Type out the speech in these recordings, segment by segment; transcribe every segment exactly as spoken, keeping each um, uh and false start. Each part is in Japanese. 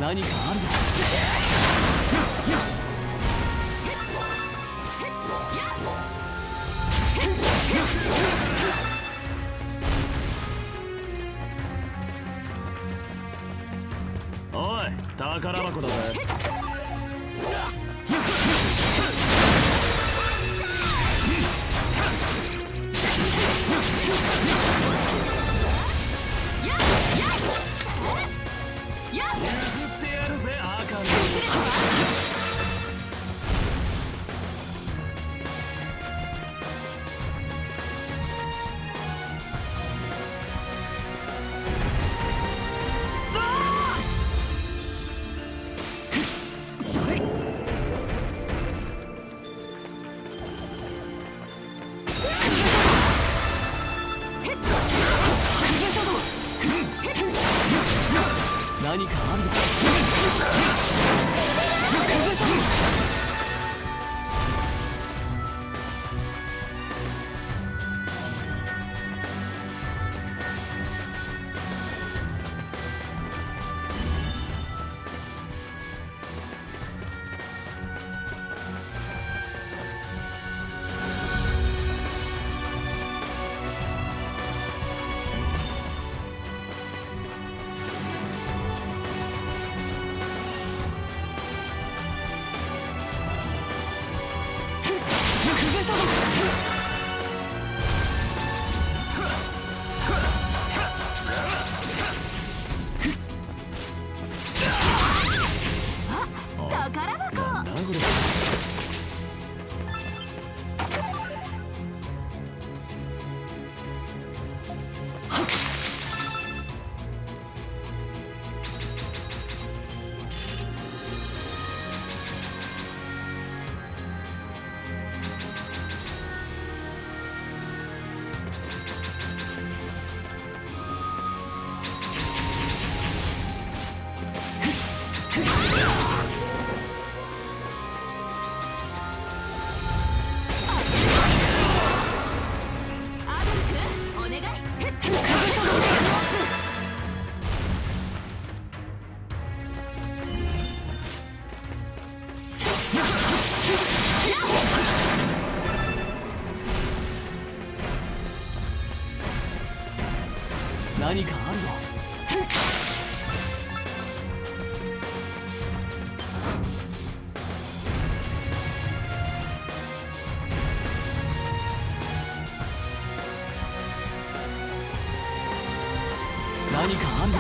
何かあるぞ。 おい、宝箱だぜ。譲ってやるぜ、赤の。 何かあるぞ。何かあるぞ。何かあるぞ。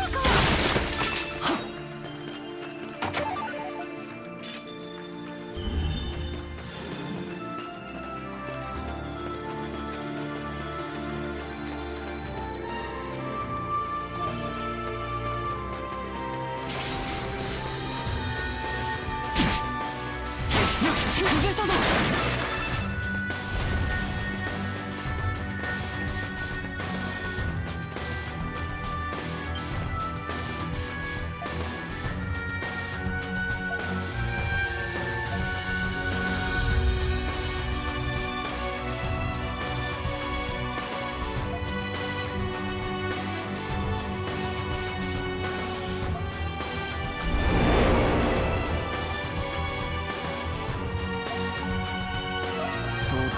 そうだな。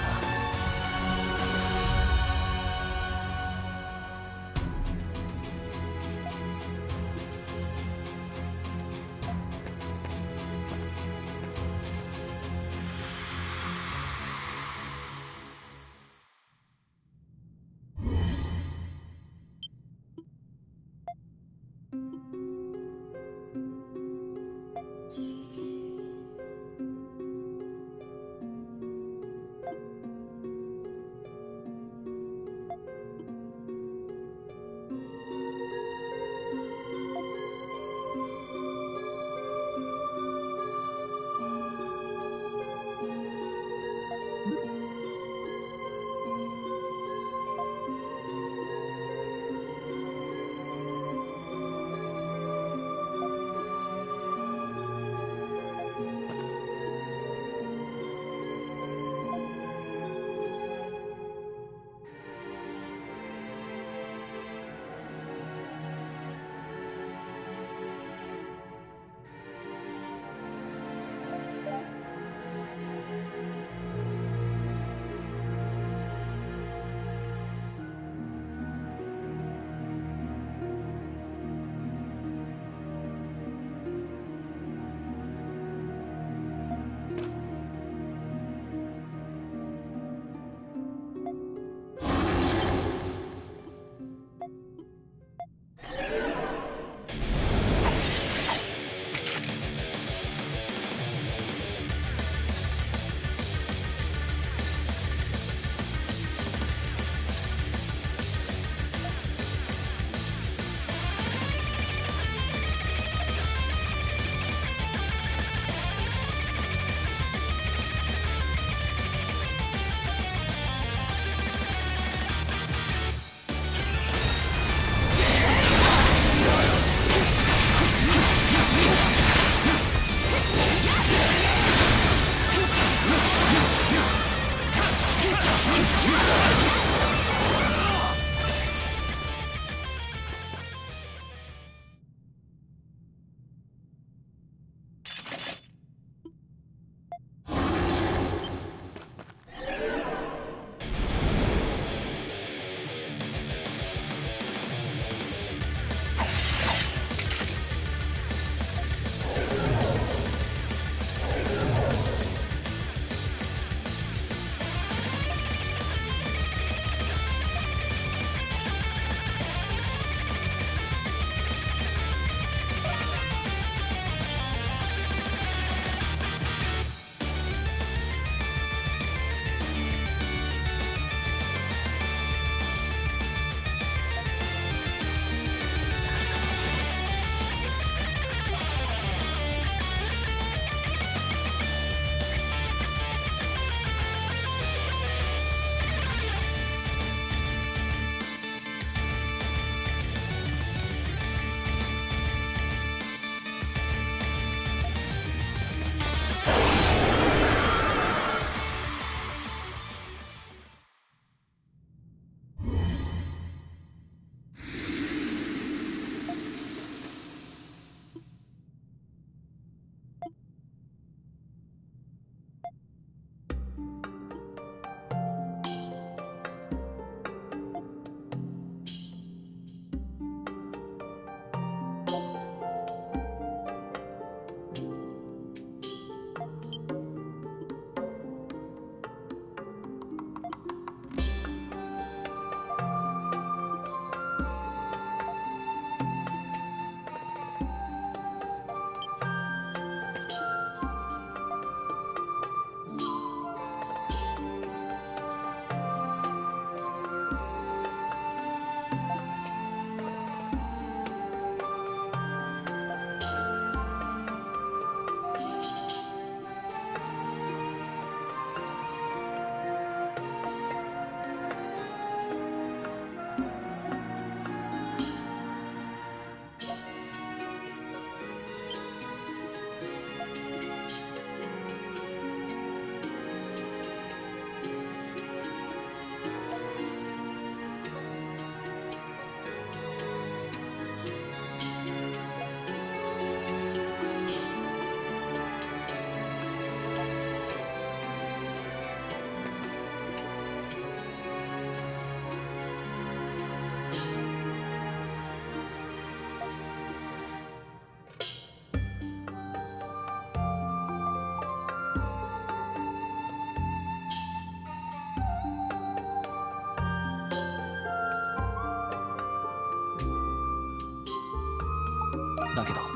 だけど。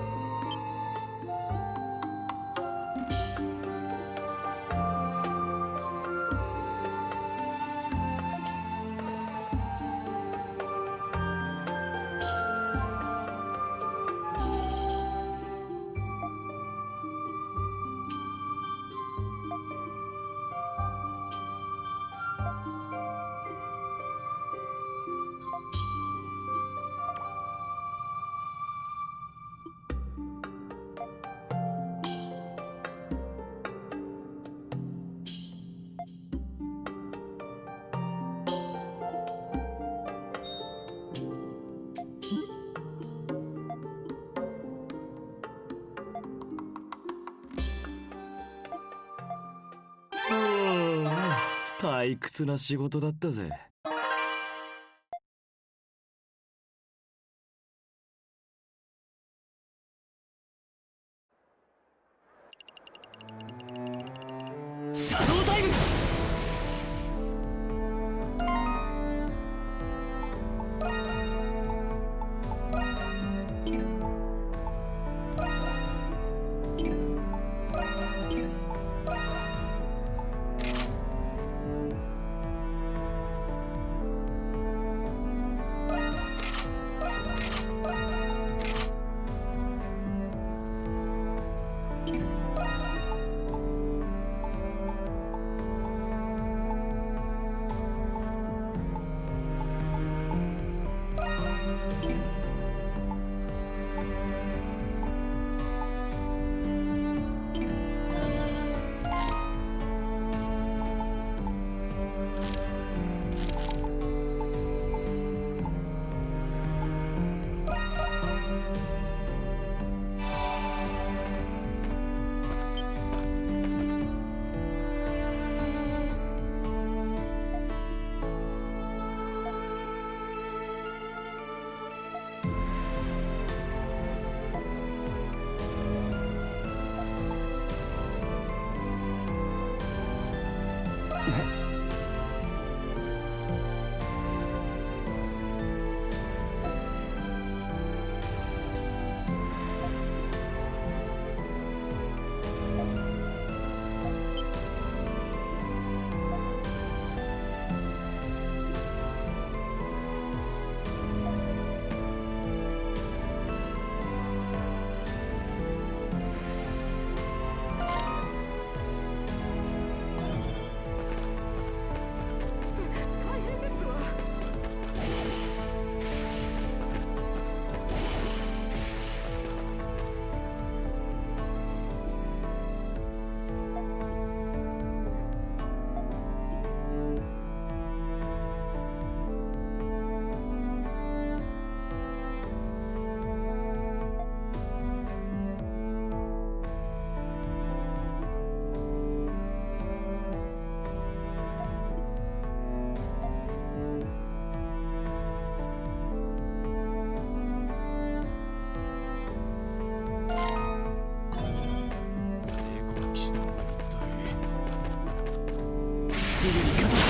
退屈な仕事だったぜ。シャドウタイム。すぐに片付けるぞ。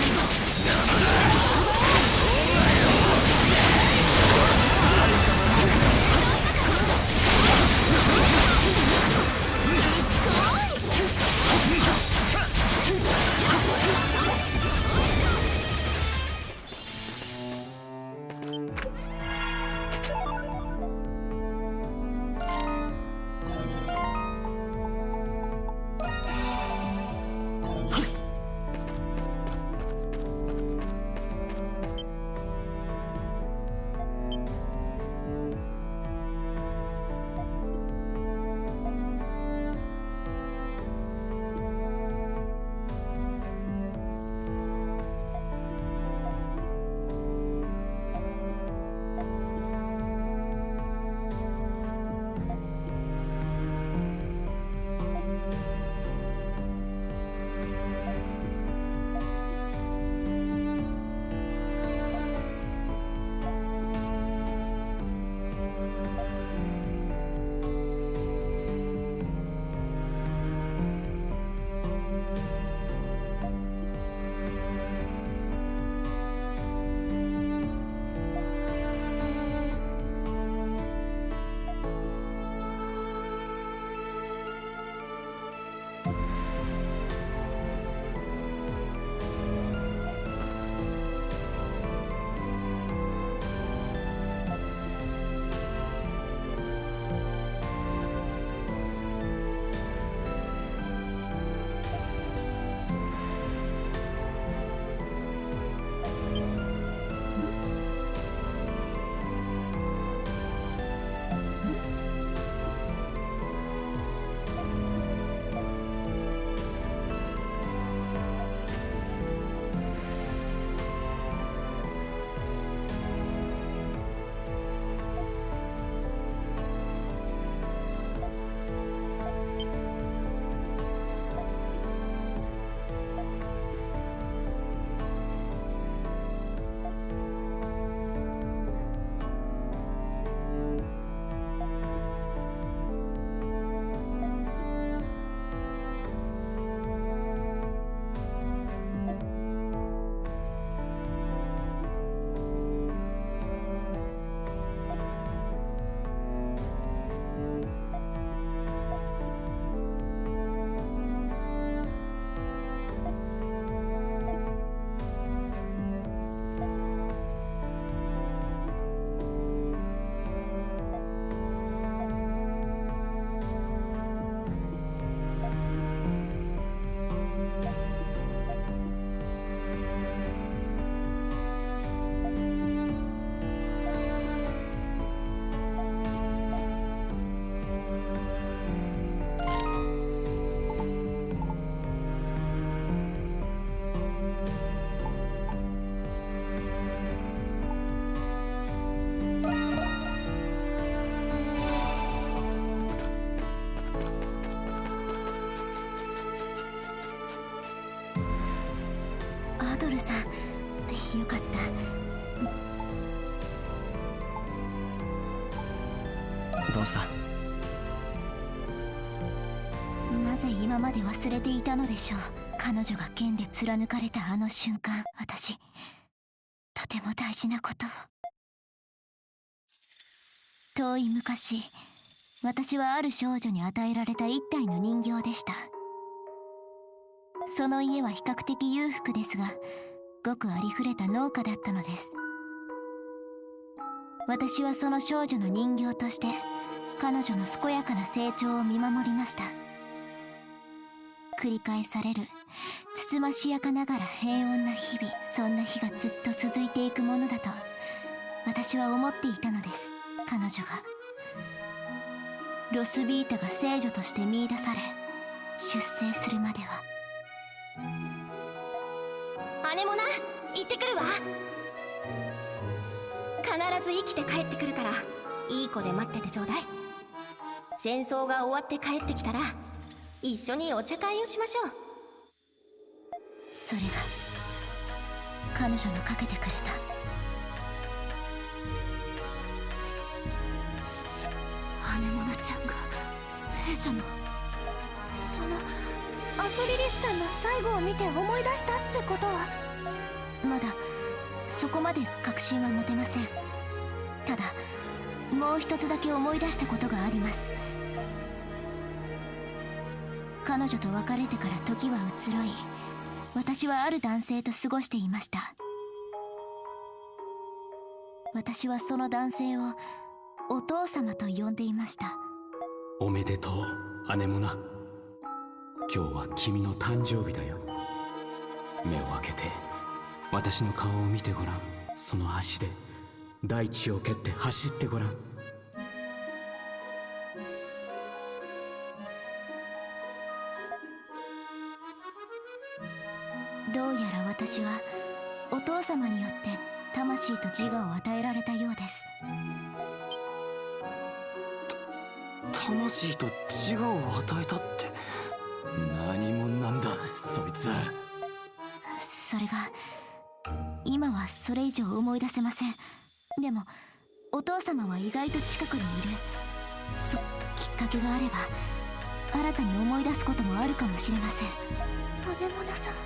トルさん、よかった。どうした？なぜ今まで忘れていたのでしょう。彼女が剣で貫かれたあの瞬間、私とても大事なことを。遠い昔、私はある少女に与えられた一体の人形でした。その家は比較的裕福ですが、ごくありふれた農家だったのです。私はその少女の人形として彼女の健やかな成長を見守りました。繰り返されるつつましやかながら平穏な日々、そんな日がずっと続いていくものだと私は思っていたのです。彼女が、ロスビータが聖女として見出され出征するまでは。 姉もな、行ってくるわ。必ず生きて帰ってくるから、いい子で待っててちょうだい。戦争が終わって帰ってきたら一緒にお茶会をしましょう。 それが彼女のかけてくれたアネモナちゃんが聖女の、そのアプリリスさんの最後を見て思い出したってことは。 まだそこまで確信は持てません。ただもう一つだけ思い出したことがあります。彼女と別れてから時は移ろい、私はある男性と過ごしていました。私はその男性をお父様と呼んでいました。 おめでとう、姉もな。今日は君の誕生日だよ。目を開けて私の顔を見てごらん。その足で大地を蹴って走ってごらん。 どうやら私はお父様によって魂と自我を与えられたようです。 魂と自我を与えたって、何者なんだそいつ。 それが今はそれ以上思い出せません。でもお父様は意外と近くにいる。そきっかけがあれば新たに思い出すこともあるかもしれません。 アネモナさん、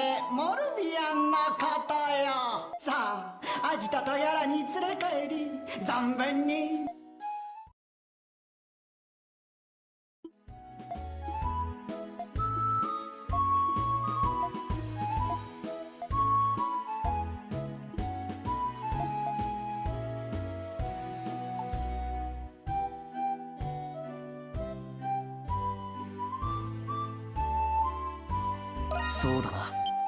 モルビアンのことよ。さあアジトとやらに連れ帰り存分に。 そうだな。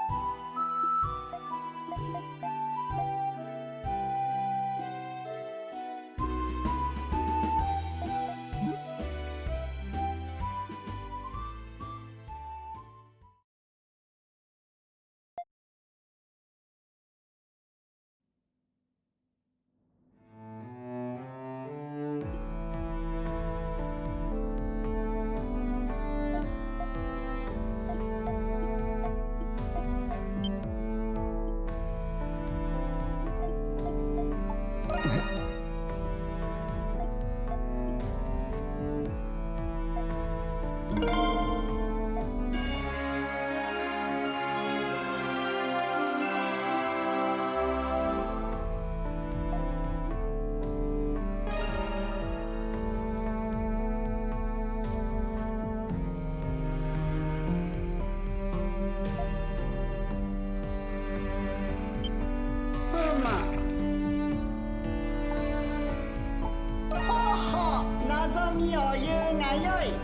望みを言うがよい。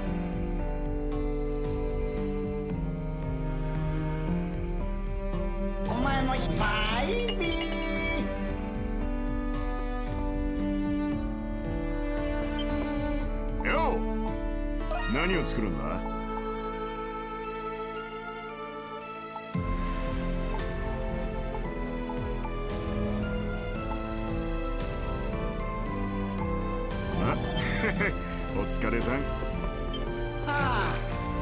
お前もバイビーよう、何を作るんだ？お疲れさん。 あ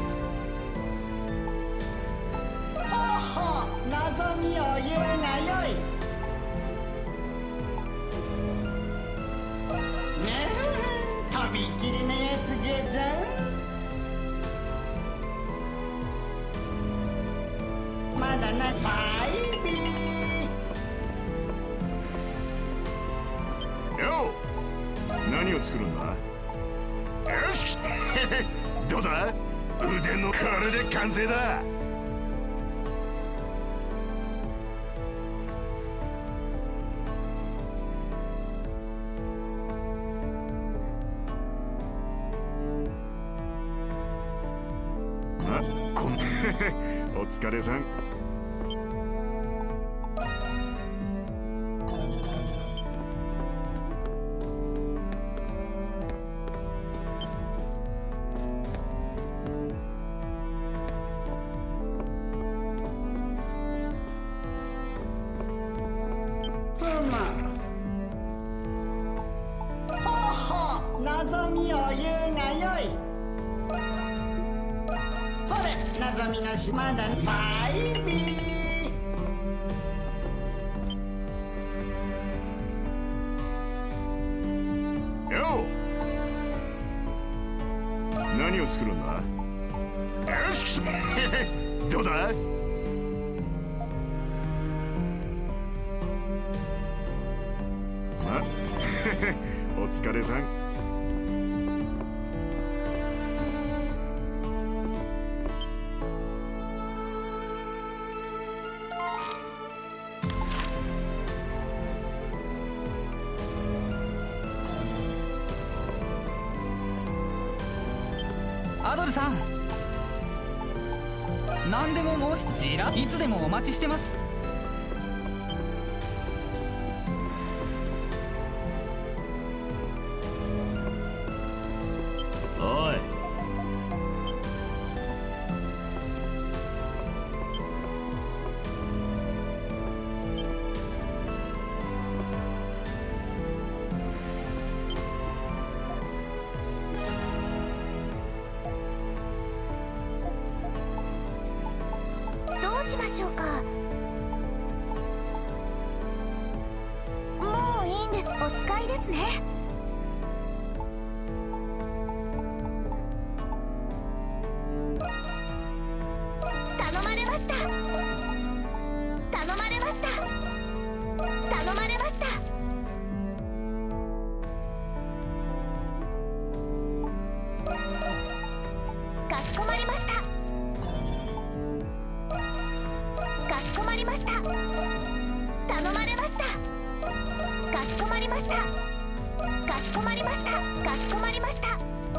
あ、ほうほう、望みを言うがよい。ねえ、とびきりのやつじゃぞ。まだな、バイビーよう、何を作るんだ？よしどうだ、腕のこれで完成だ。あ、こんお疲れさん。 望みを言うがよい。ほれ、望みのしまだバイビーよう、何を作るんだ？よしどうだ？あお疲れさん。 アドルさん、何でも申しじらいつでもお待ちしてます。 おい、 どうしましょうか。もういいんです。お使いですね。頼まれました。 こまりました。頼まれました。かしこまりました。かしこまりました。かしこまりました。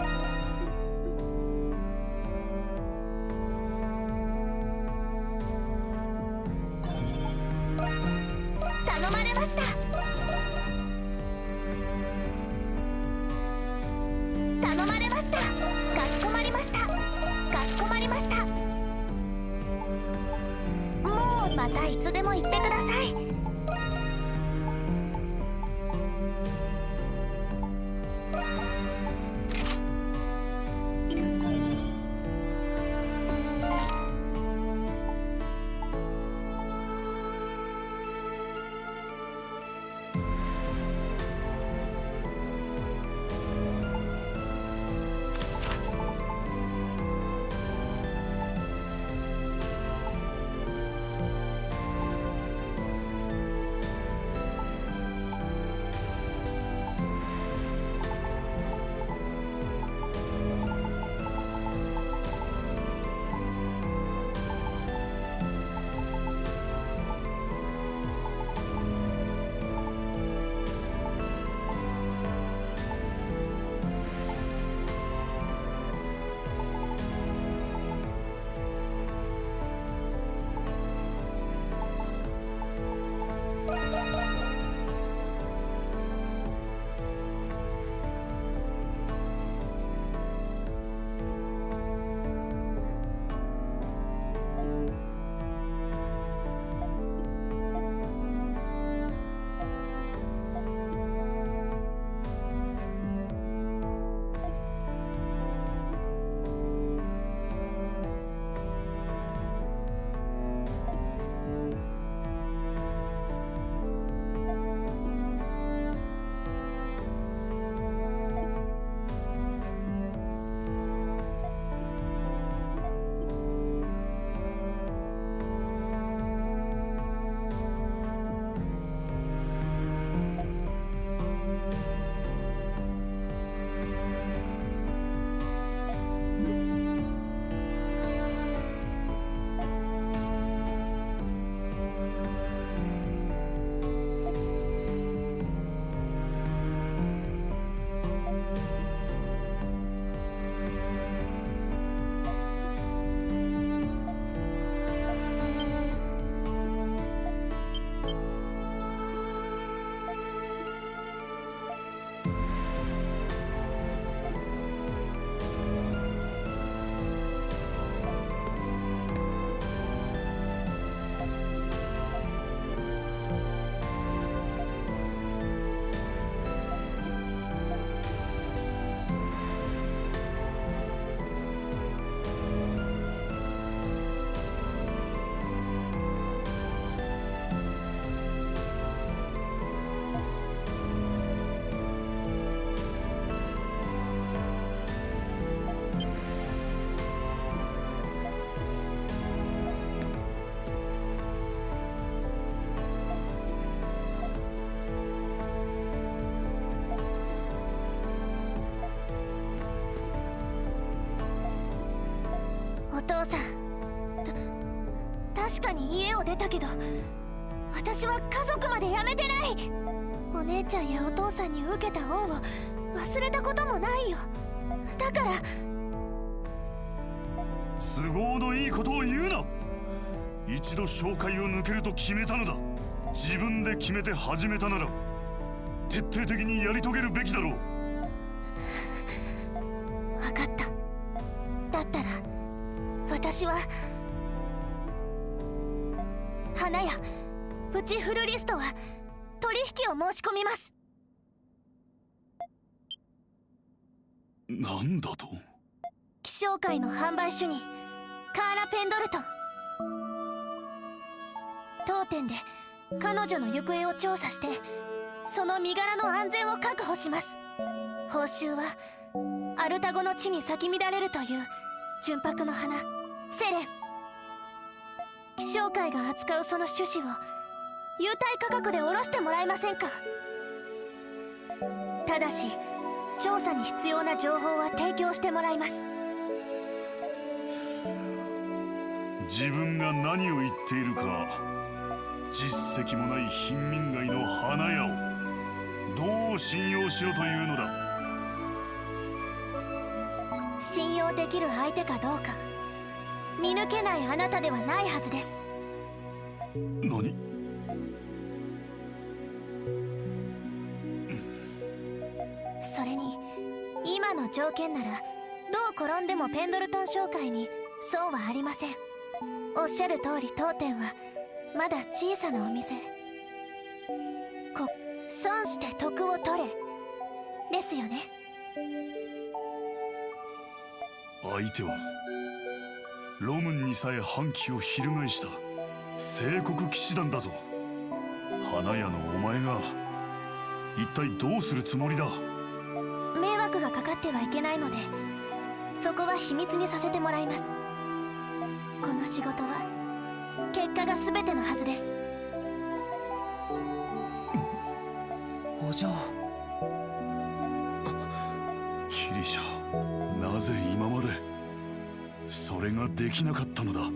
頼まれました。頼まれました。かしこまりました。かしこまりました。もうまたいつでも言ってください。お父さん、た確かに家を出たけど、私は家族まで辞めてない。お姉ちゃんやお父さんに受けた恩を忘れたこともないよ。だから都合のいいことを言うな。一度紹介を抜けると決めたのだ。自分で決めて始めたなら徹底的にやり遂げるべきだろう。 分かった。だったら私は花屋プチフルリストは取引を申し込みます。 なんだと？ 気象界の販売主任カーラ・ペンドルトン。当店で彼女の行方を調査してその身柄の安全を確保します。報酬はアルタゴの地に咲き乱れるという純白の花セレン。気象界が扱うその種子を優待価格で卸してもらえませんか？ただし調査に必要な情報は提供してもらいます。 自分が何を言っているか実績もない貧民街の花屋をどう信用しろというのだ。 信用できる相手かどうか見抜けないあなたではないはずです。 何？ それに今の条件ならどう転んでもペンドルトン商会に損はありません。おっしゃる通り当店はまだ小さなお店。こ損して得を取れですよね。 相手はロムンにさえ反旗を翻した聖国騎士団だぞ。花屋のお前が一体どうするつもりだ？ 迷惑がかかってはいけないのでそこは秘密にさせてもらいます。この仕事は結果が全てのはずです。 お嬢、 キリシャ、なぜ今までそれができなかったのだ？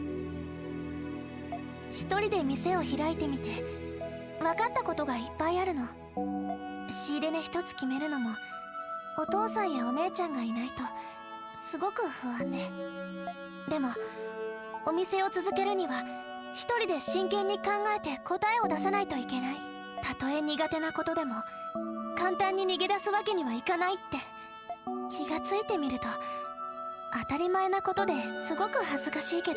一人で店を開いてみて分かったことがいっぱいあるの。仕入れ値一つ決めるのもお父さんやお姉ちゃんがいないとすごく不安で。でもお店を続けるには一人で真剣に考えて答えを出さないといけない。たとえ苦手なことでも簡単に逃げ出すわけにはいかないって気がついてみると当たり前なことですごく恥ずかしいけど。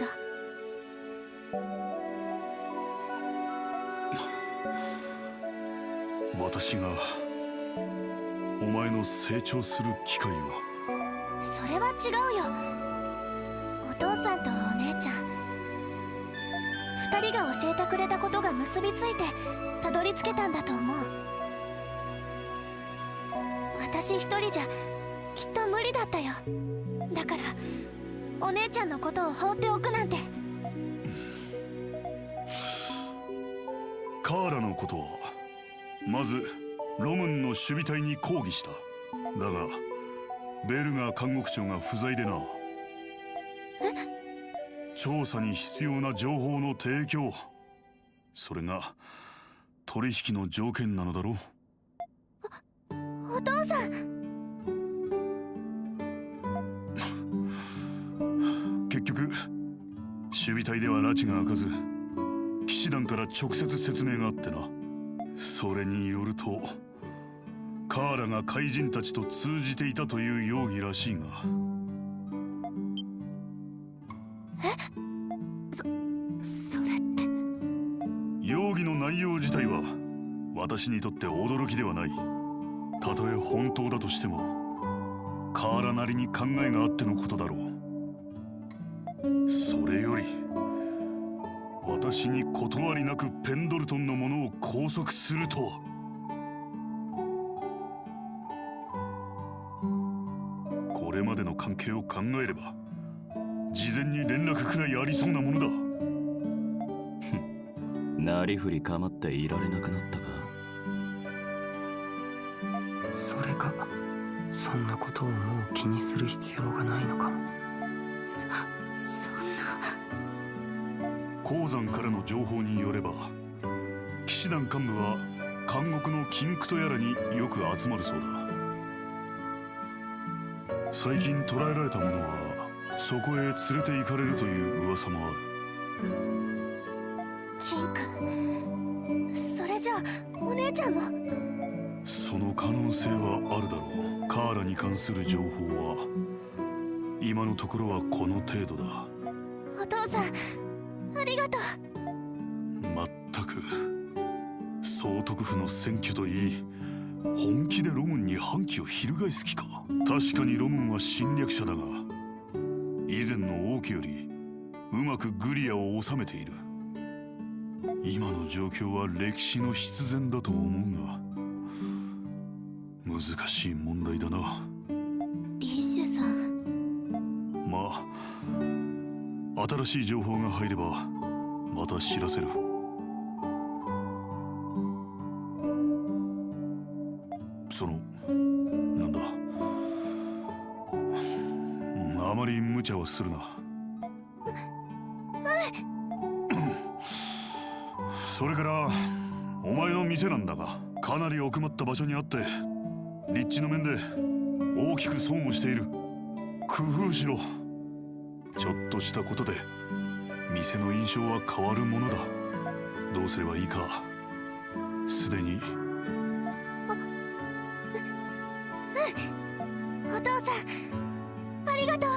私がお前の成長する機会を。 それは違うよ。お父さんとお姉ちゃん二人が教えてくれたことが結びついてたどり着けたんだと思う。私一人じゃきっと無理だったよ。だからお姉ちゃんのことを放っておくなんて。 カーラのことはまずロムンの守備隊に抗議した。だがベルガー監獄長が不在でな。調査に必要な情報の提供、それが取引の条件なのだろう。 お父さん。 結局守備隊では拉致が開かず騎士団から直接説明があってな。それによるとカーラが怪人たちと通じていたという容疑らしいが。 え？そ、それって。 容疑の内容自体は私にとって驚きではない。たとえ本当だとしてもカーラなりに考えがあってのことだろう。それより私に断りなくペンドルトンのものを拘束するとは。これまでの関係を考えれば事前に連絡くらいありそうなものだ。 なりふり構っていられなくなったか。 それかそんなことをもう気にする必要がないのかも。 そ、そんな。 鉱山からの情報によれば騎士団幹部は監獄の禁区とやらによく集まるそうだ。最近捕らえられた者はそこへ連れて行かれるという噂もある。 キンク、それじゃあお姉ちゃんも。 その可能性はあるだろう。カーラに関する情報は今のところはこの程度だ。 お父さんありがとう。 まったく総督府の選挙といい本気でロムンに反旗を翻す気か。確かにロムンは侵略者だが以前の王家よりうまくグリアを治めている。今の状況は歴史の必然だと思うが難しい問題だな。 リッシュさん。 まあ新しい情報が入ればまた知らせる。そのなんだ、あまり無茶はするな。 うん。 それからお前の店なんだが、かなり奥まった場所にあって立地の面で大きく損をしている。工夫しろ。ちょっとしたことで店の印象は変わるものだ。どうすればいいかすでに。 お父さんありがとう。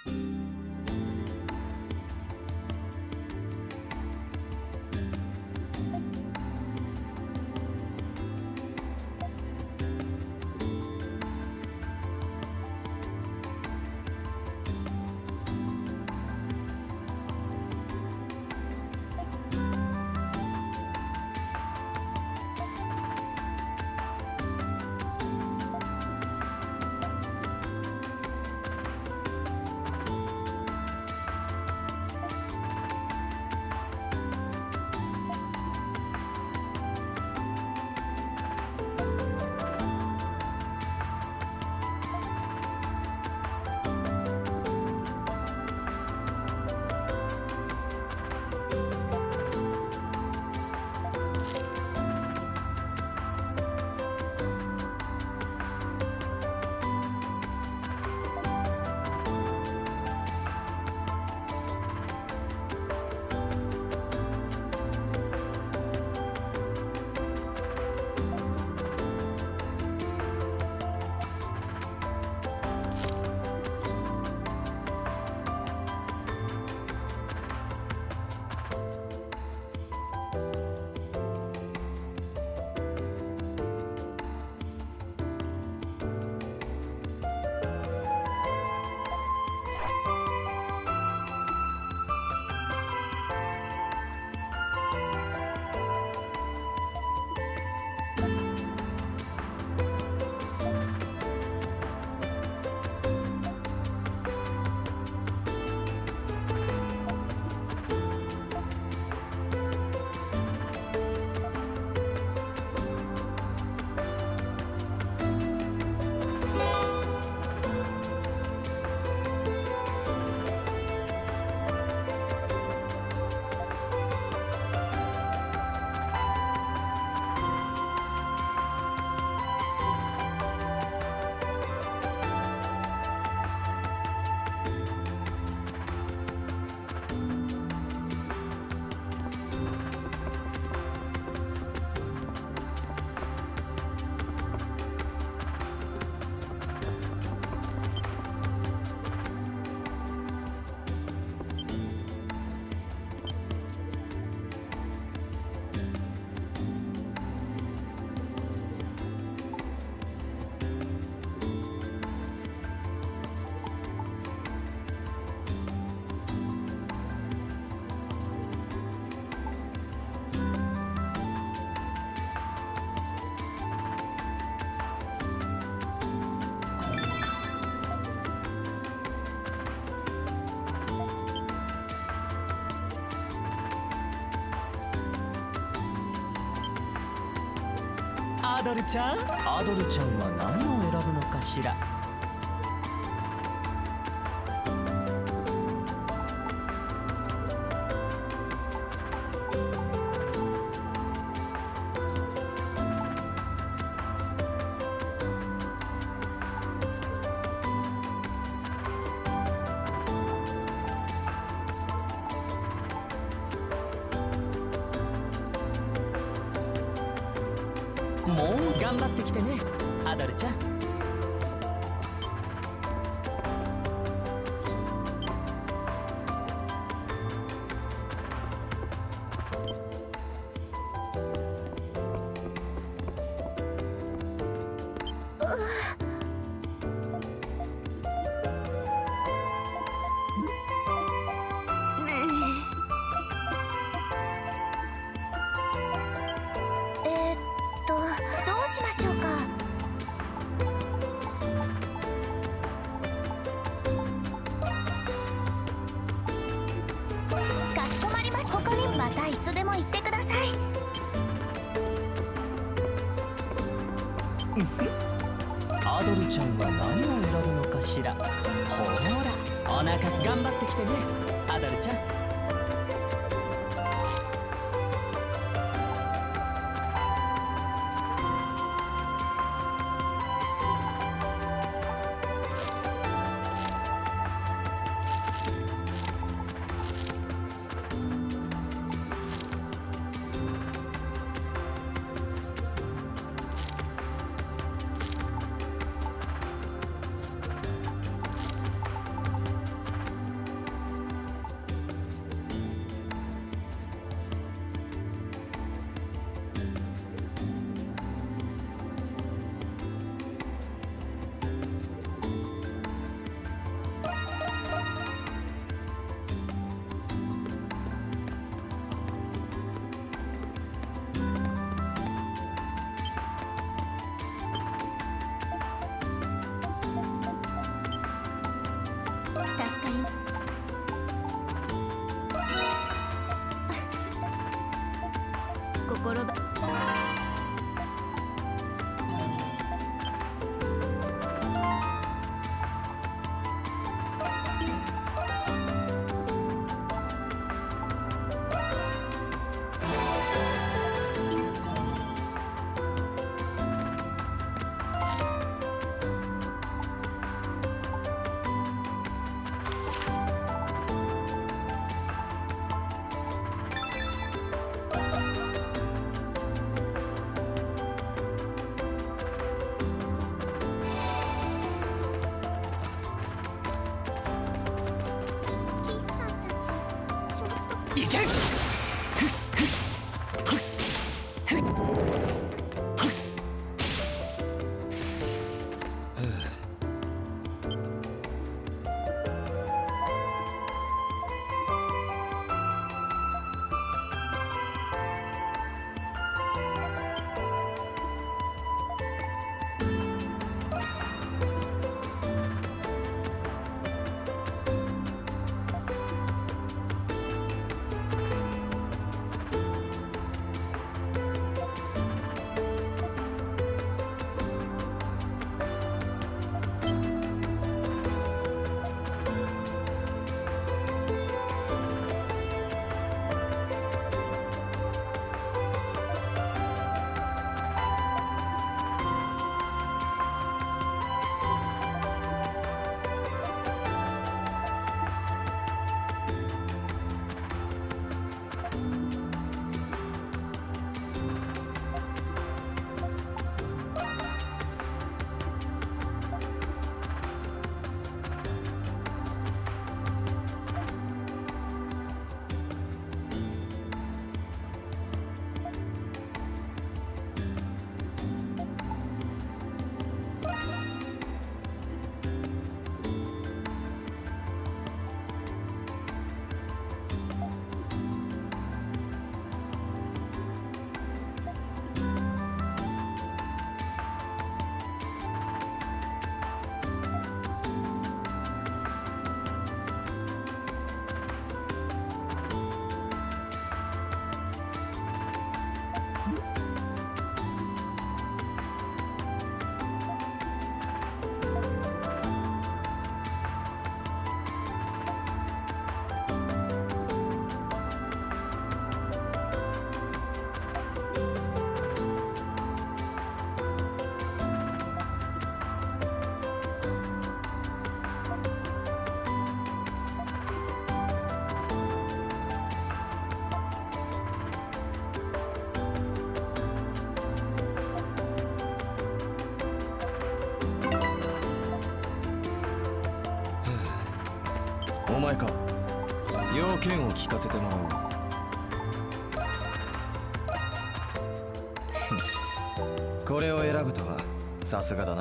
アドルちゃん、アドルちゃんは何を選ぶのかしら。もう頑張ってきてね、アドルちゃん。 しましょうか。かしこまりました。ここにまたいつでも言ってください。 アドルちゃんは何を選ぶのかしら。ほら、お腹す頑張ってきてね、アドルちゃん。 心ばいけ。 お前か。要件を聞かせてもらおう。これを選ぶとはさすがだな。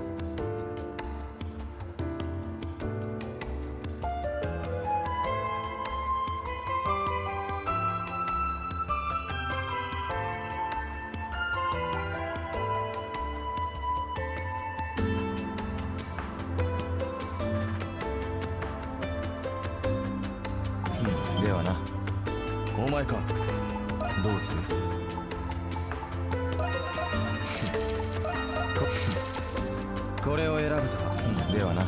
ではな、お前か。どうする？ここれを選ぶとは。ではな。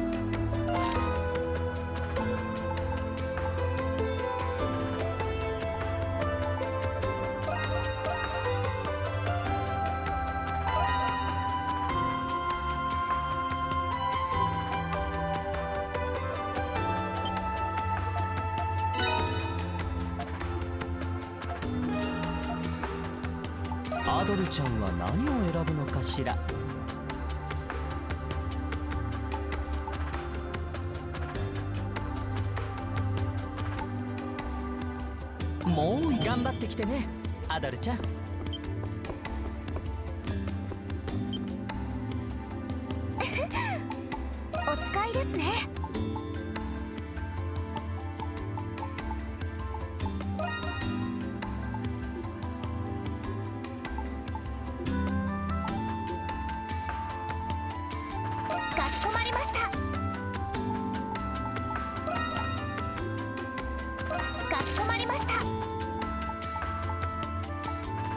アドルちゃんは何を選ぶのかしら。もう頑張ってきてね、アドルちゃん。 お使いですね。かしこまりました。かしこまりました。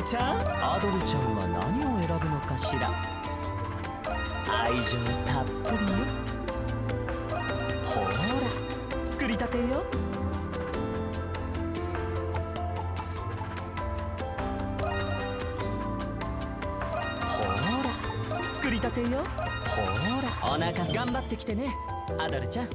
ちゃん、アドルちゃんは何を選ぶのかしら。愛情たっぷりよ。ほら作りたてよ。ほら作りたてよ。ほらお腹頑張ってきてね、アドルちゃん。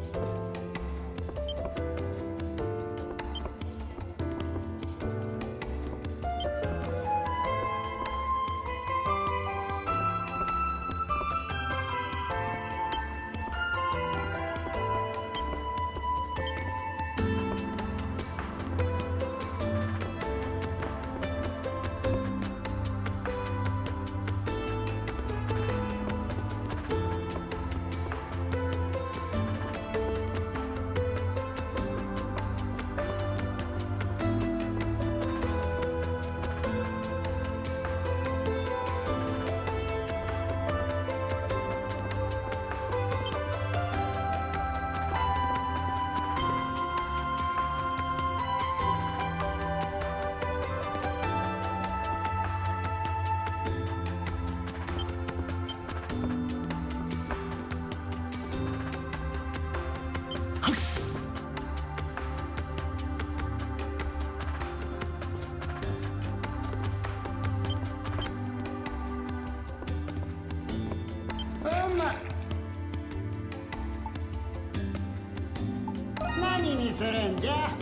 何にするんじゃ。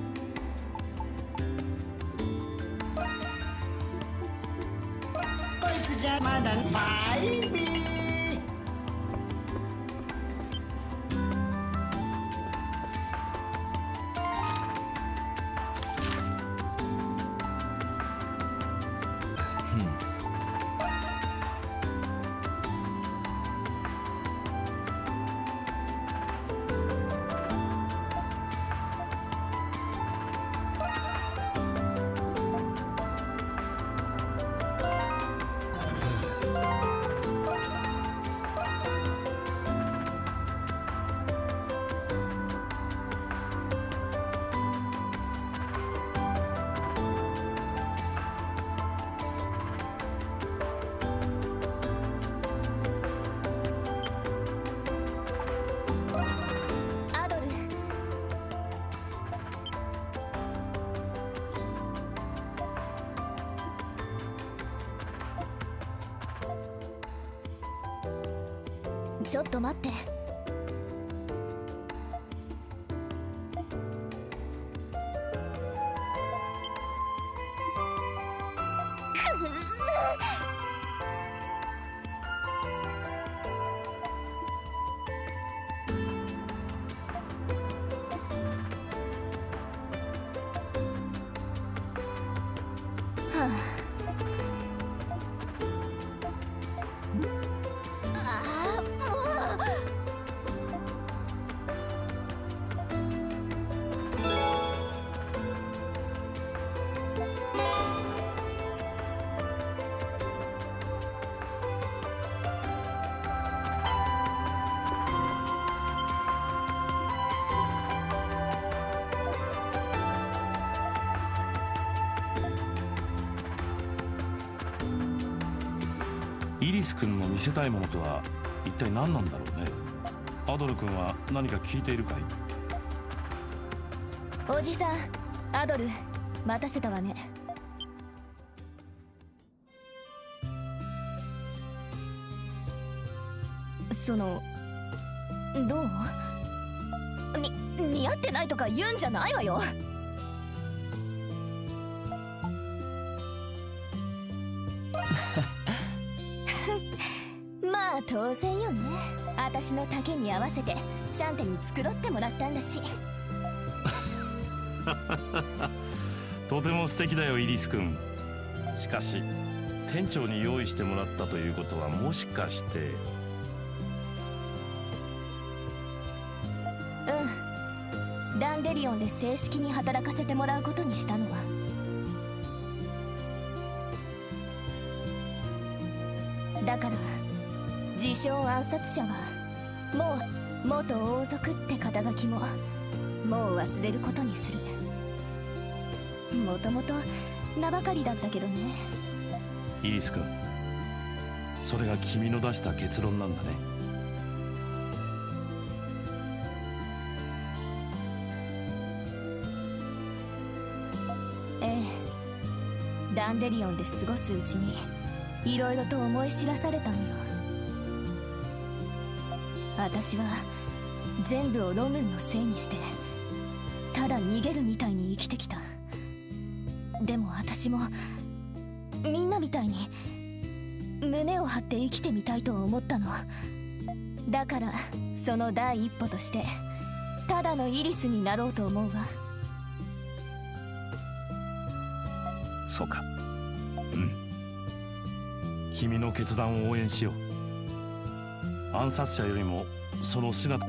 こいつじゃまだバイビー。 ちょっと待って。はあイリス君の見せたいものとは一体何なんだろうね。アドル君は何か聞いているかい？ おじさん、アドル、待たせたわね。そのどう？に似合ってないとか言うんじゃないわよ。まあ当然よね。私の丈に合わせてシャンテに繕ってもらったんだし。 とても素敵だよイリス君。しかし店長に用意してもらったということはもしかして。 うん、ダンデリオンで正式に働かせてもらうことにしたのは。だから自称暗殺者はもう元王族って肩書きももう忘れることにする。もともと名ばかりだったけどね。 イリス君、それが君の出した結論なんだね。 ええ、ダンデリオンで過ごすうちにいろいろと思い知らされたのよ。私は全部をロムンのせいにしてただ逃げるみたいに生きてきた。でも私もみんなみたいに胸を張って生きてみたいと思ったの。だからその第一歩としてただのイリスになろうと思うわ。 そうか。うん。君の決断を応援しよう。暗殺者よりもその姿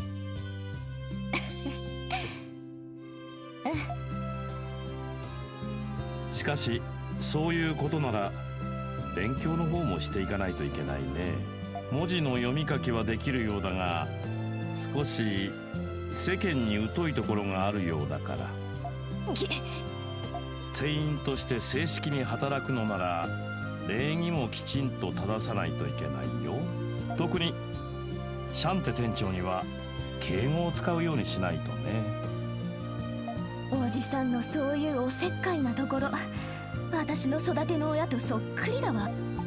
しかしそういうことなら勉強の方もしていかないといけないね。文字の読み書きはできるようだが少し世間に疎いところがあるようだから。店員として正式に働くのなら礼儀もきちんと正さないといけないよ。特にシャンテ店長には敬語を使うようにしないとね。 おじさんのそういうおせっかいなところ、私の育ての親とそっくりだわ。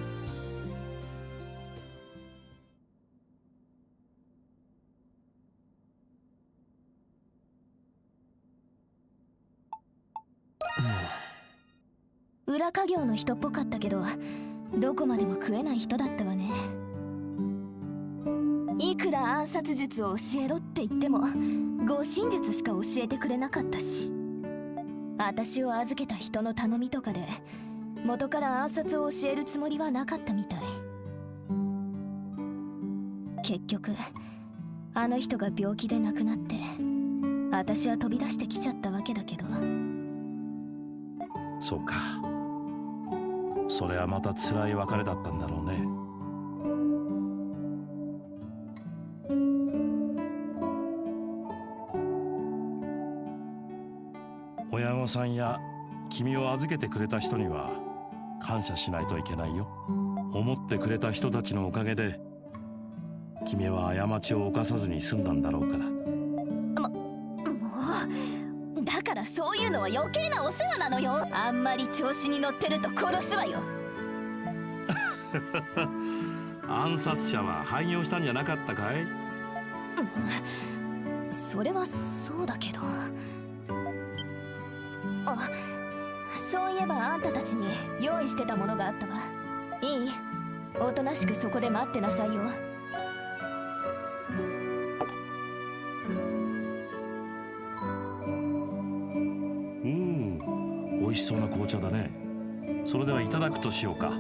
裏稼業の人っぽかったけどどこまでも食えない人だったわね。いくら暗殺術を教えろって言っても護身術しか教えてくれなかったし、私を預けた人の頼みとかで元から暗殺を教えるつもりはなかったみたい。結局あの人が病気で亡くなって私は飛び出してきちゃったわけだけど。 そうか。それはまた辛い別れだったんだろうね。親御さんや君を預けてくれた人には感謝しないといけないよ。思ってくれた人たちのおかげで君は過ちを犯さずに済んだんだろうから。 も、もうだからそういうのは余計なお世話なのよ。あんまり調子に乗ってると殺すわよ。 暗殺者は廃業したんじゃなかったかい？ それはそうだけど。あ、そういえばあんたたちに用意してたものがあったわ。いい？おとなしくそこで待ってなさいよ。 うん、美味しそうな紅茶だね。それではいただくとしようか。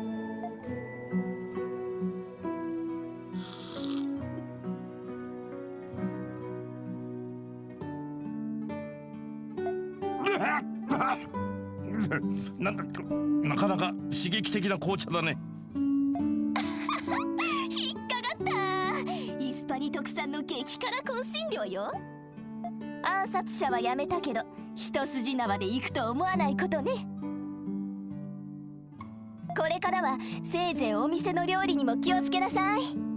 なんだなかなか刺激的な紅茶だね。 引っかかった。イスパニ特産の激辛香辛料よ。暗殺者はやめたけど一筋縄で行くと思わないことね。これからはせいぜいお店の料理にも気をつけなさい。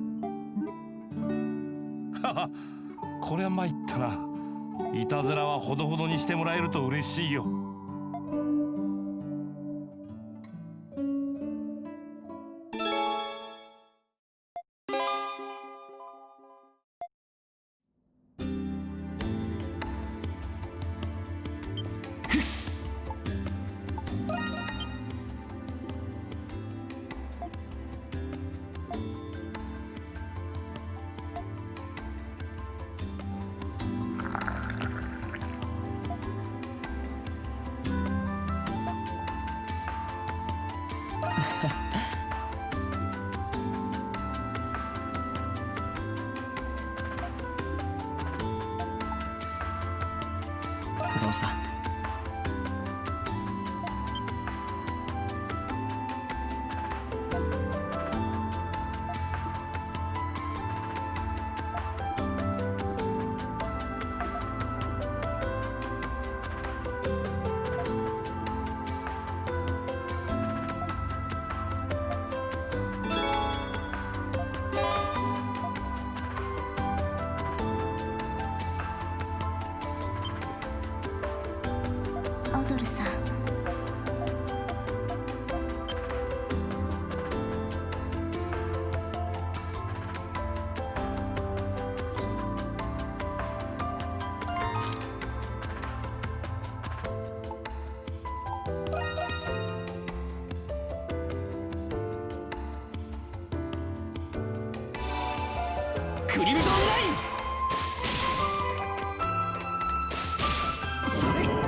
はは、これは参ったな。いたずらはほどほどにしてもらえると嬉しいよ。 どうした？ クリムゾンライン。それ。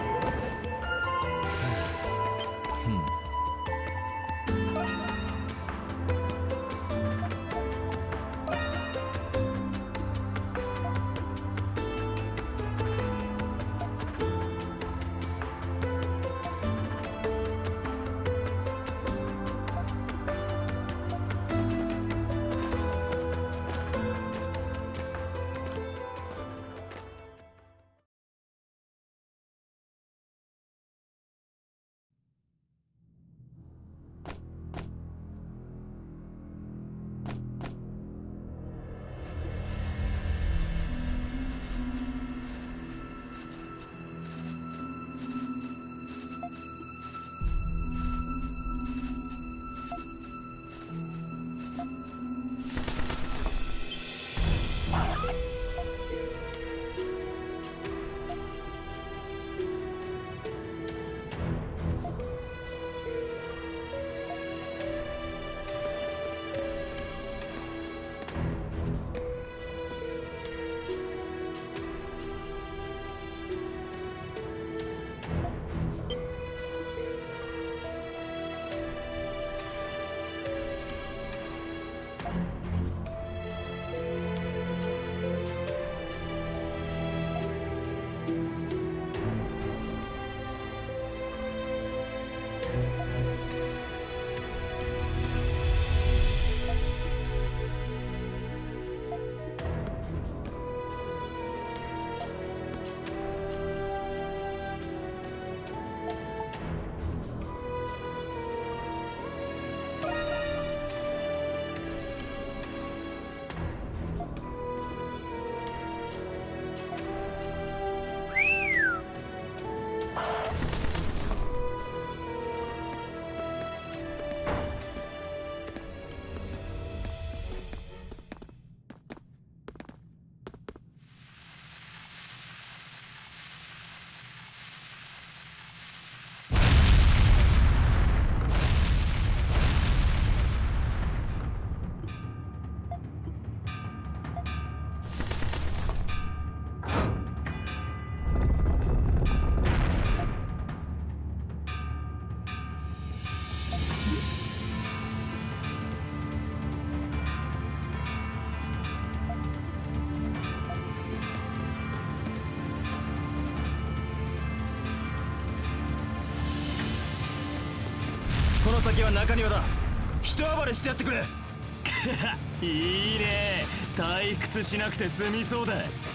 この先は中庭だ。一暴れしてやってくれ。 いいね、退屈しなくて済みそうだ。やれやれ、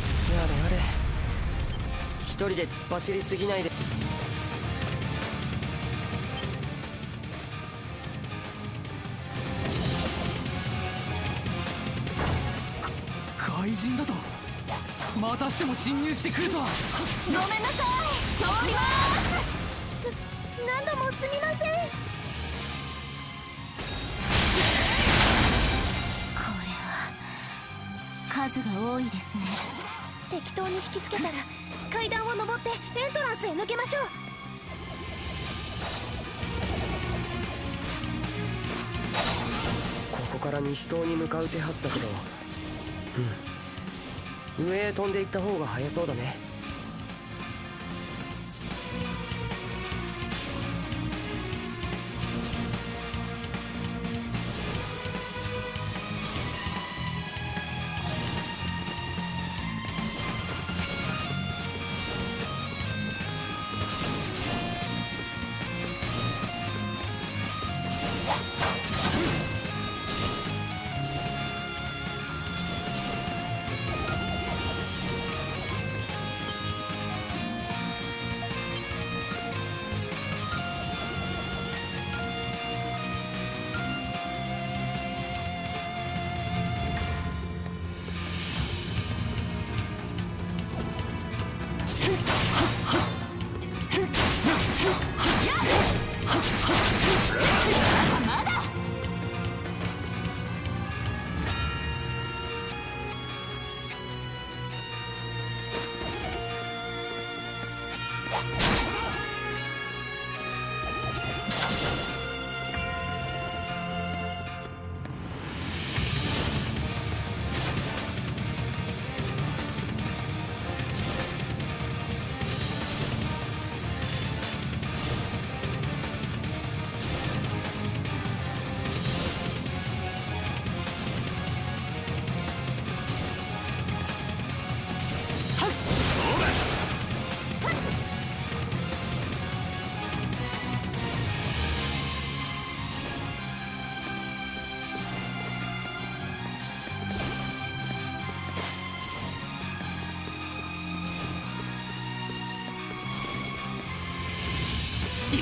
一人で突っ走りすぎないで。 怪人だとまたしても侵入してくるとは。 ごめんなさい、通ります。何度もすみません。 これは数が多いですね。 適当に引きつけたら階段を上ってエントランスへ抜けましょう。 ここから西棟に向かう手はずだけど、うん、上へ飛んでいった方が早そうだね。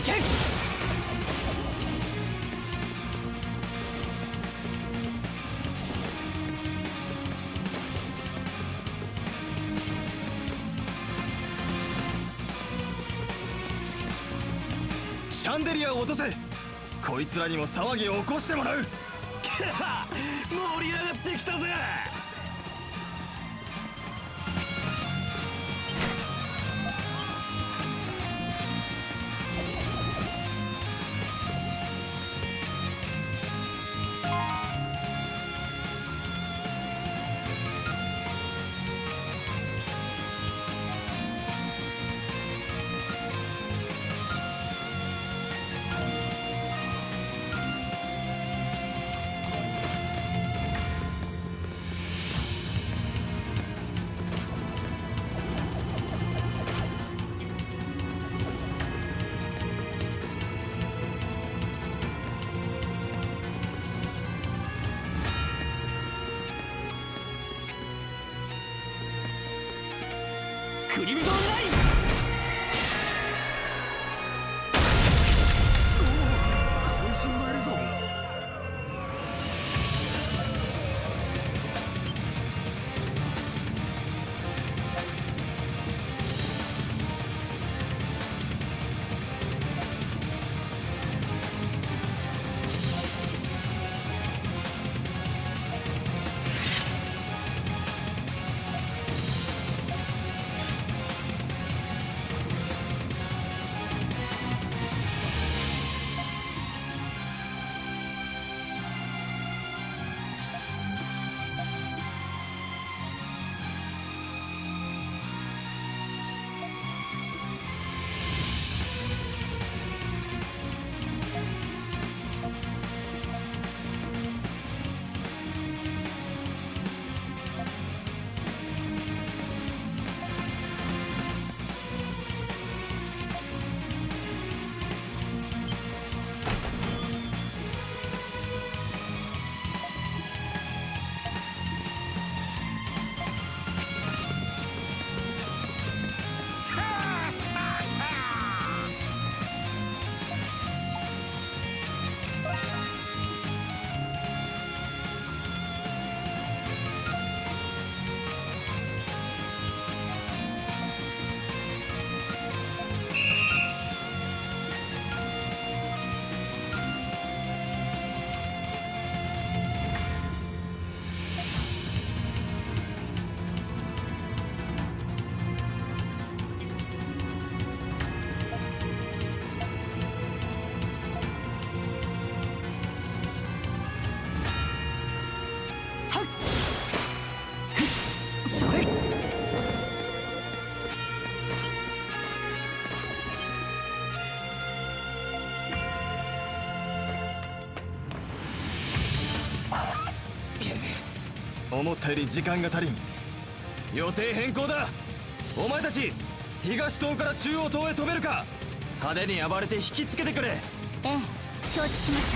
け。シャンデリアを落とせ。こいつらにも騒ぎを起こしてもらう。盛り上がってきたぜ。クリムゾンライン。おお、渾身もあるぞ。思ったより時間が足りん。予定変更だ。お前たち東棟から中央棟へ飛べるか。派手に暴れて引きつけてくれ。 ええ、承知しました。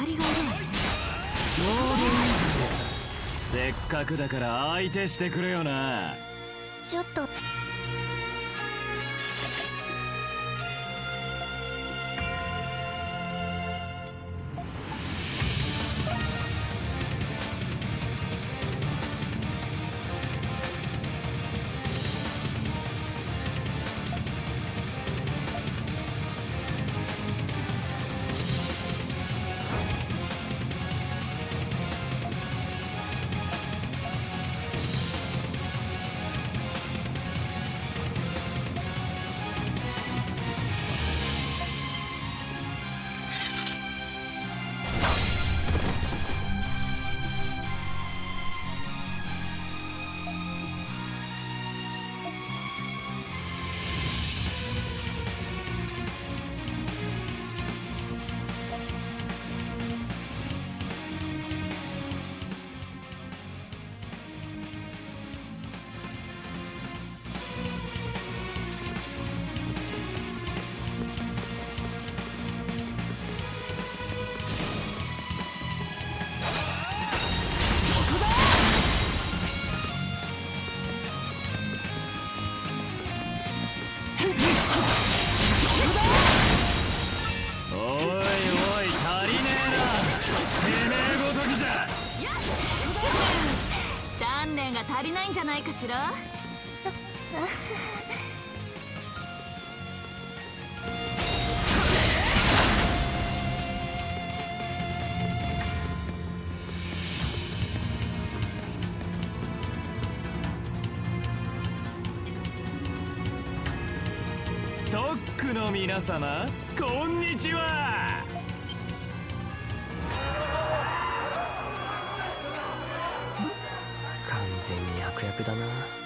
りがいるわね。 ちょうどいいじゃねえか。せっかくだから相手してくれよな。 ちょっと足りないんじゃないかしら。 特区の皆様、こんにちは。 完全に悪役だな。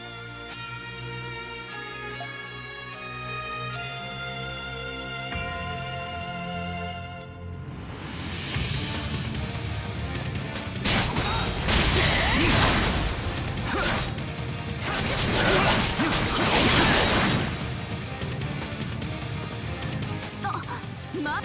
ま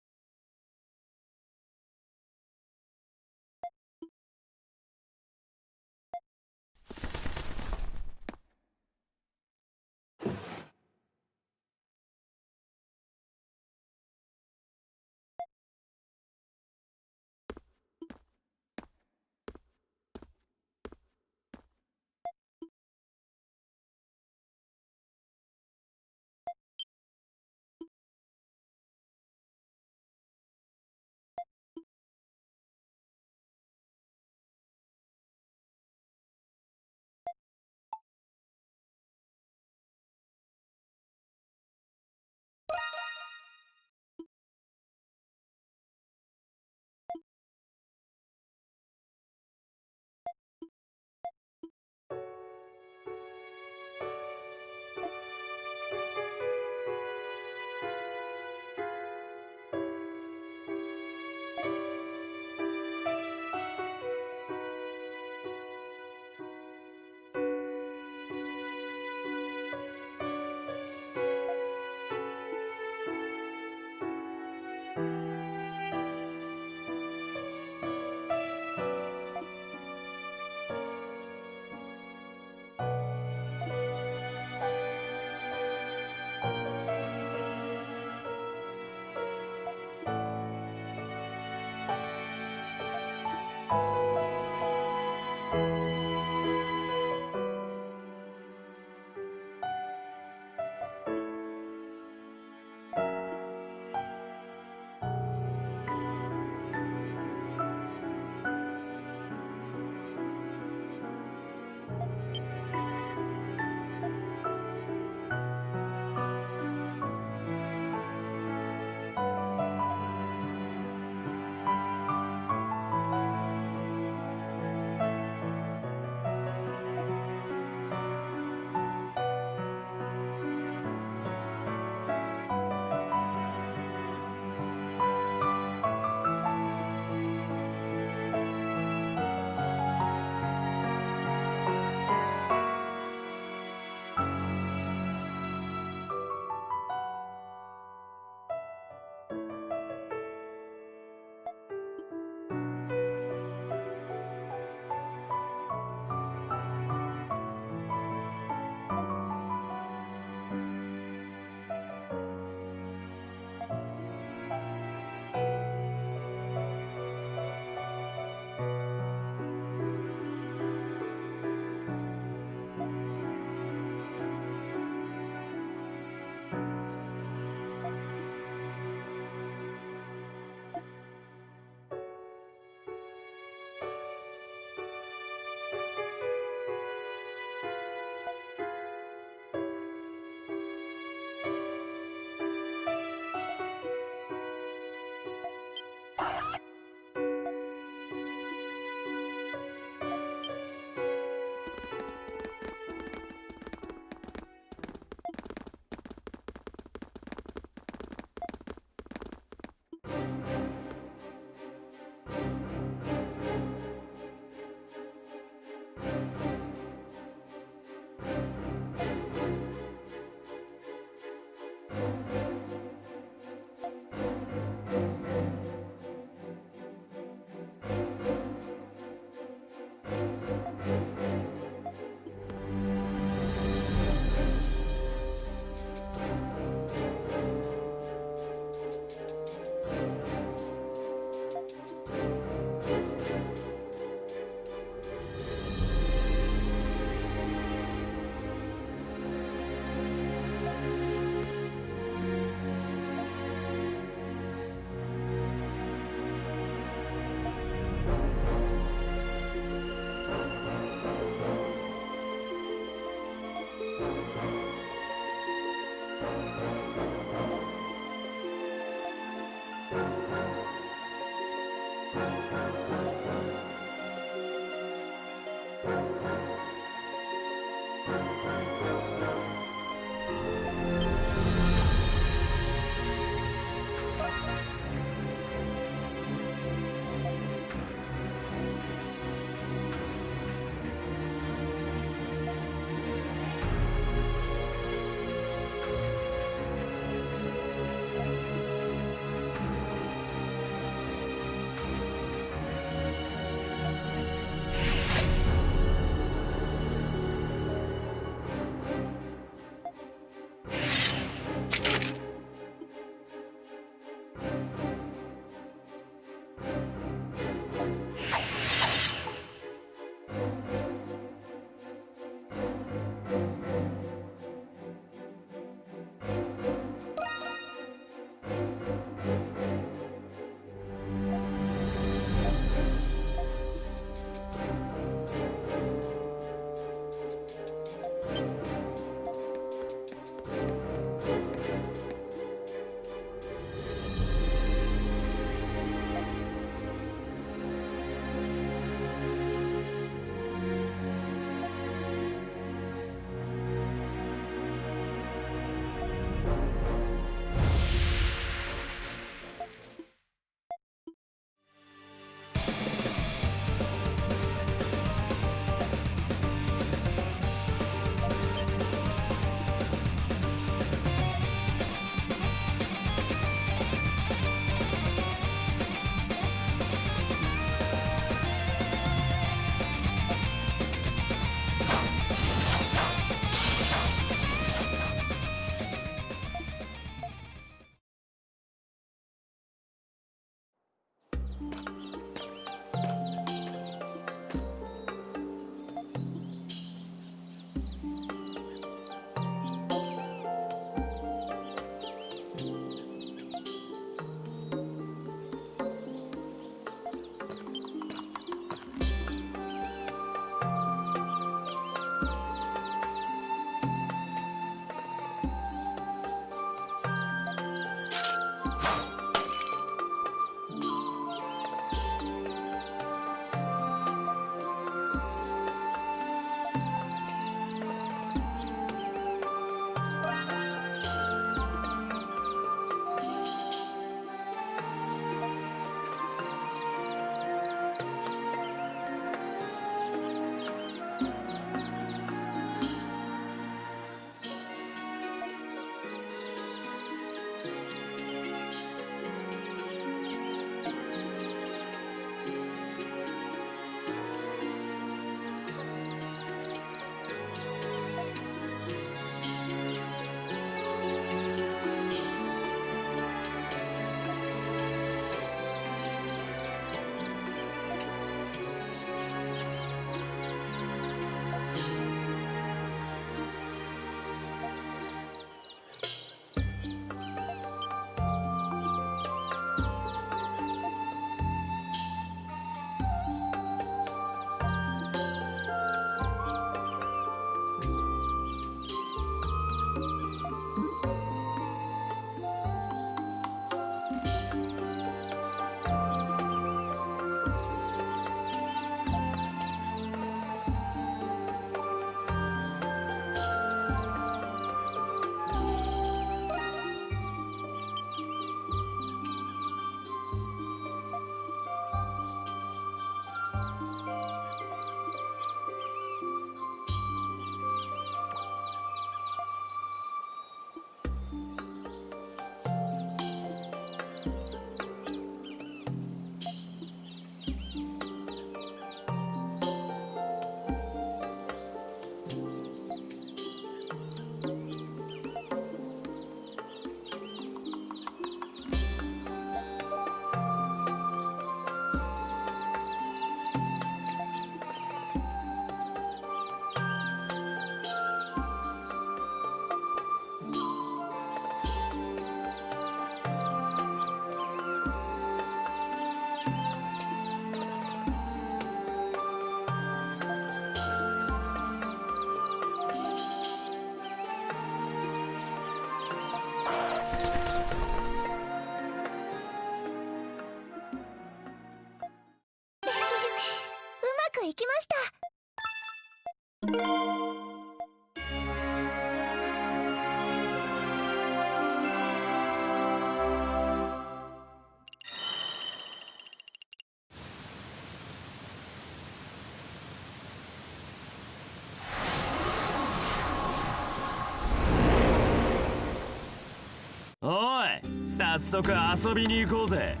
おい、早速遊びに行こうぜ。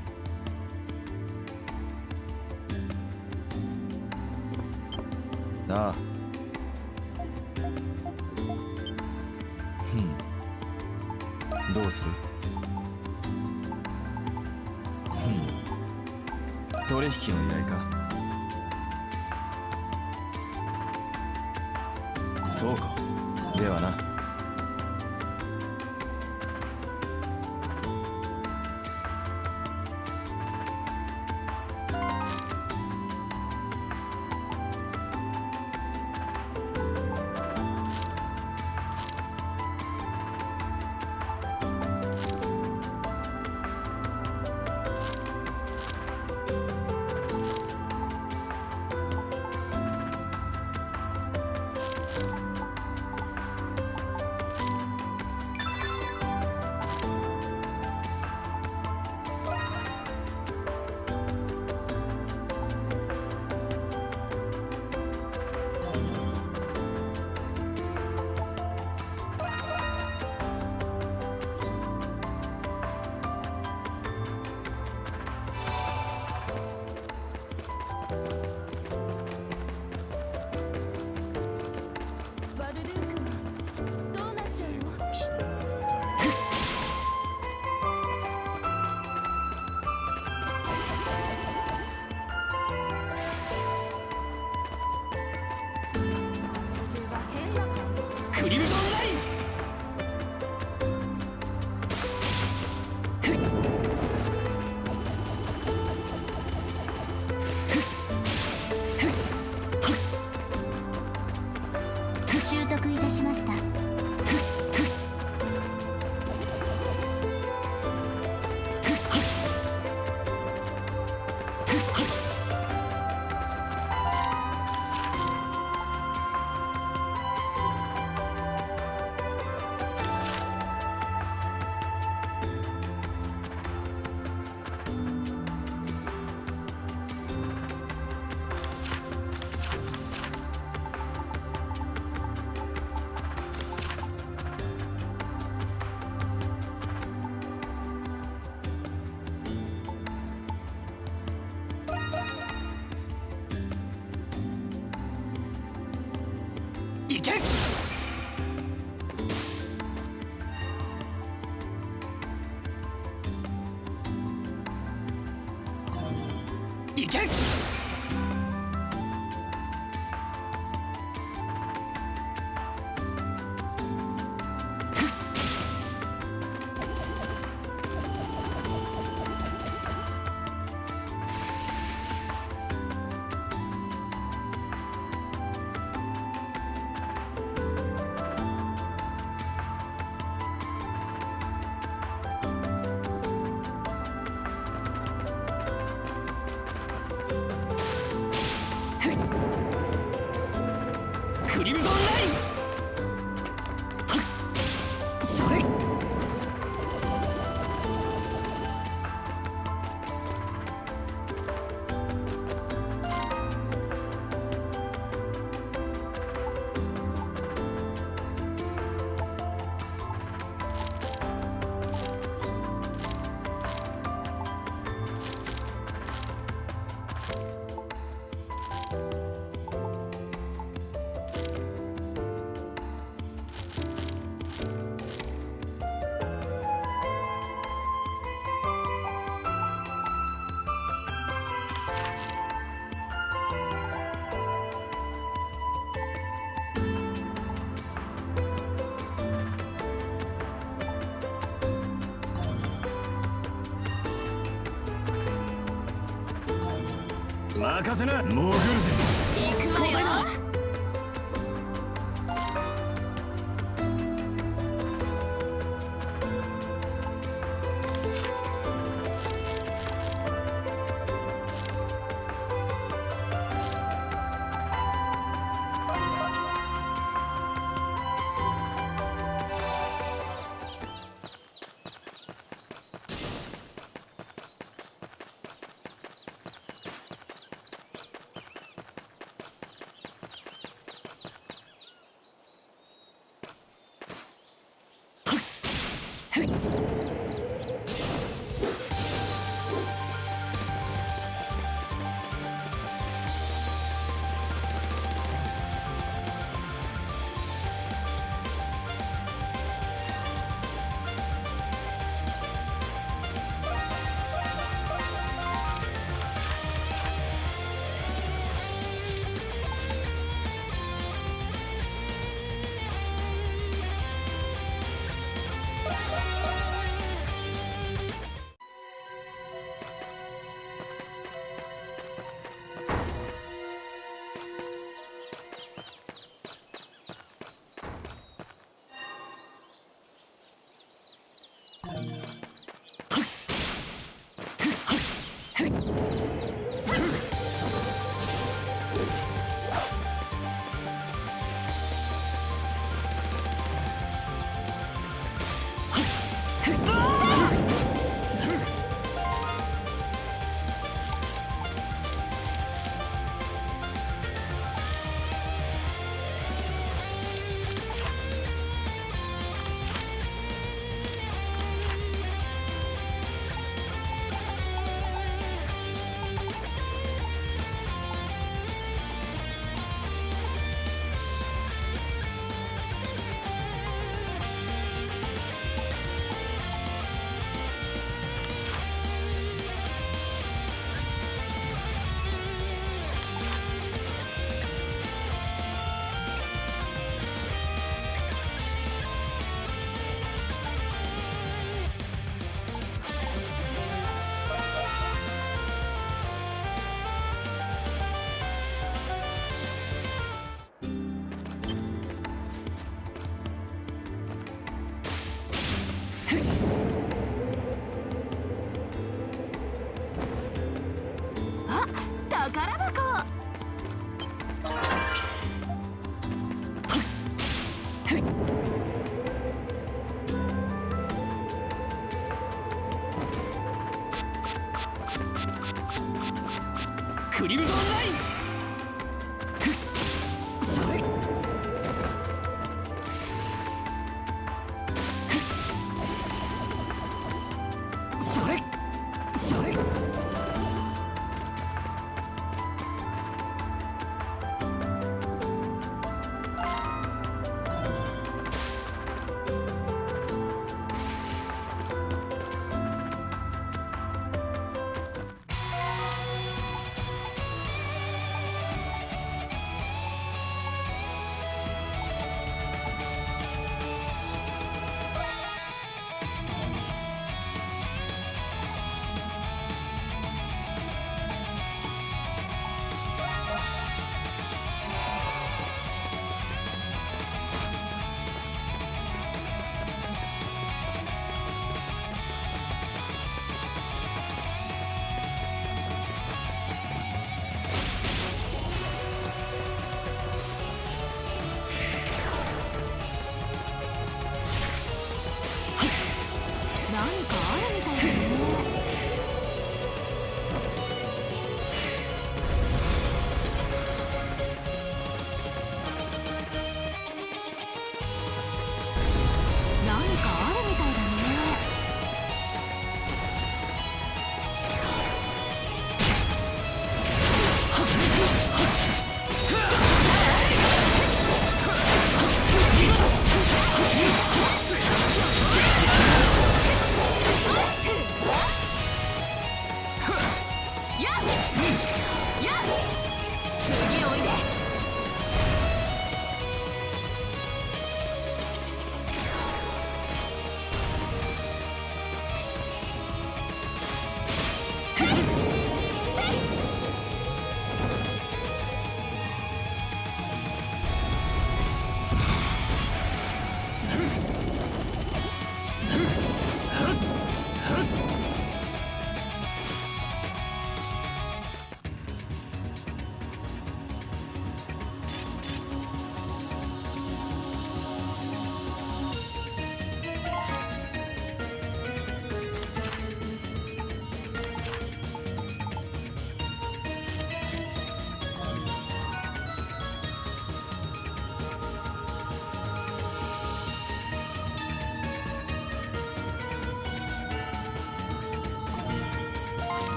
ああ。ふん。どうする？ふん。取引の依頼か。そうか。ではな。 クリムゾンライン。 習得いたしました。 行け。行け。クリムゾンライン。それ。任せな。潜るぜ。 行くわよ。 クリムゾンライン。それそれそれ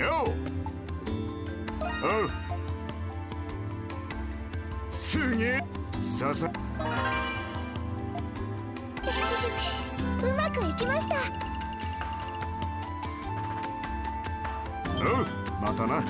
よう。おう。すげえ。ささ。 うまくいきました。 おう、またな。